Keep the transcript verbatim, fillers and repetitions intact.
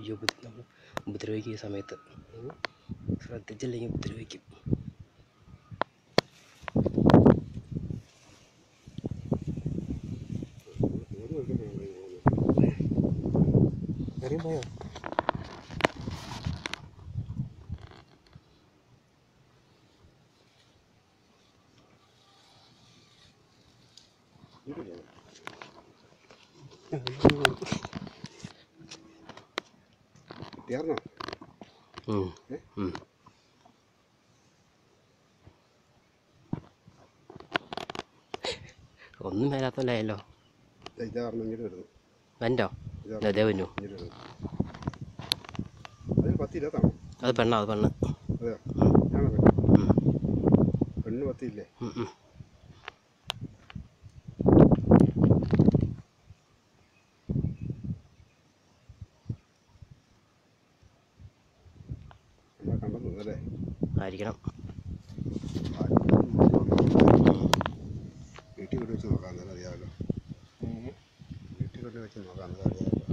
അയ്യോ നമ്മൾ ഉപദ്രവിക്കും ഈ സമയത്ത്, ശ്രദ്ധിച്ചില്ലെങ്കിൽ ഉപദ്രവിക്കും. പോയോ ഒന്നും വരാത്തല്ലോ. വെൻ്റോ അതേ വന്നു. അത് പെണ്ണോ? അത് പെണ്ണ്. പെണ്ണ് പത്തിയില്ലേ? ആയിരിക്കണം. വീട്ടിൽ കൊണ്ട് വെച്ച് നോക്കാം, അറിയാമല്ലോ. വീട്ടിൽ കൊണ്ട് വെച്ച് നോക്കാം, അറിയാമല്ലോ.